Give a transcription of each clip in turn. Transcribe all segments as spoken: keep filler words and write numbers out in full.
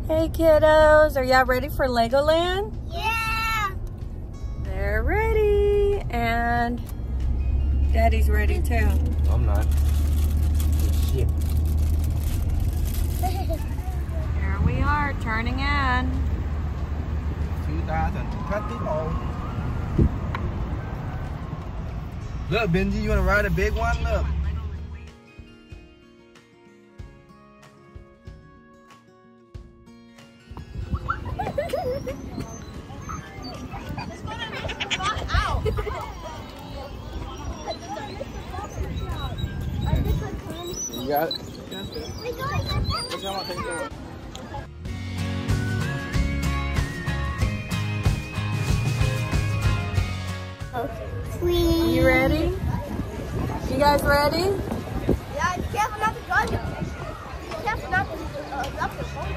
Hey kiddos, are y'all ready for Legoland? Yeah! They're ready, and Daddy's ready too. No, I'm not. Shit. Here we are, turning in. two thousand twenty-four. Look, Benji, you wanna ride a big one? Look. You got it? You ready? You guys ready? Yeah, be careful not to drive it. Be careful not to uh, drop the phone.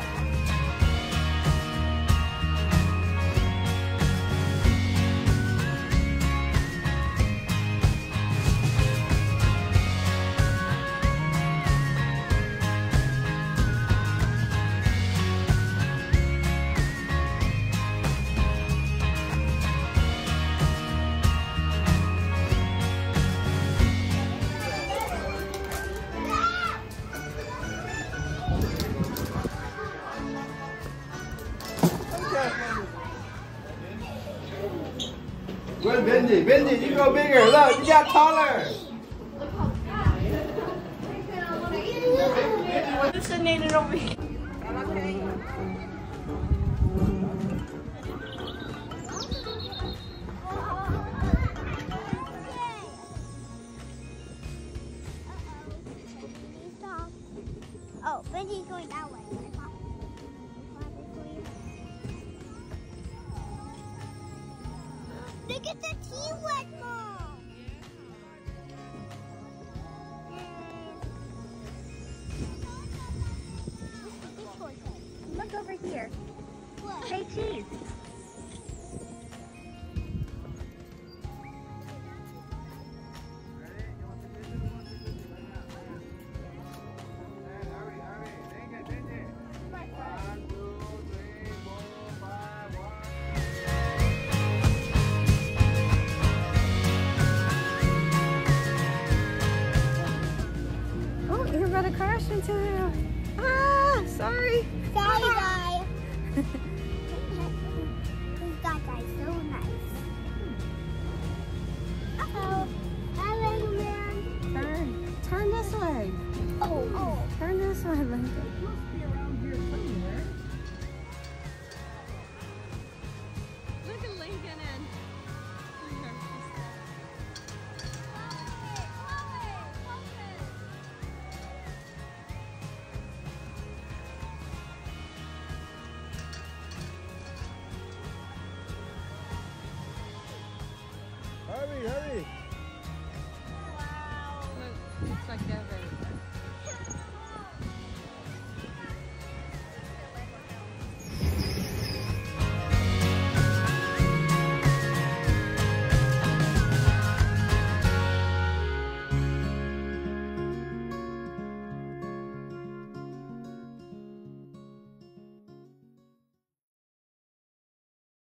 Where's Benji? Benji, you go bigger. Look, you got taller. Hallucinated over here. Oh, Benji's going that way. Look at the T-Rex, Mom! Look over here. What? Hey, cheese. Oh, you're gonna crash into him. Ah, sorry. Sorry, guy. That guy's so nice. Uh-oh. Hi, man. Turn, turn this way. Oh, oh. Turn this way, Lincoln. Look at Lincoln and Hurry, hurry. Look, it's like that.